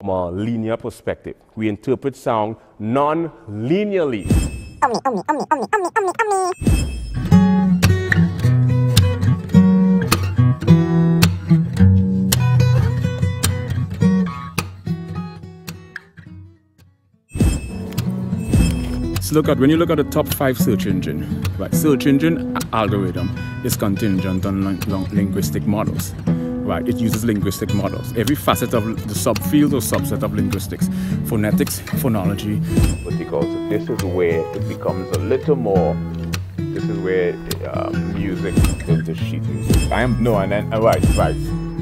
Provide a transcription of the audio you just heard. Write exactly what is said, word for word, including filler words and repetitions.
from a linear perspective. We interpret sound non-linearly. Omni, omni, omni, omni, omni, omni, omni. Look at when you look at the top five search engine, right? Search engine algorithm is contingent on ling linguistic models, right? It uses linguistic models. Every facet of the subfield or subset of linguistics, phonetics, phonology. Because this is where it becomes a little more. This is where uh, music is the sheet music. I am no, and then uh, right, right.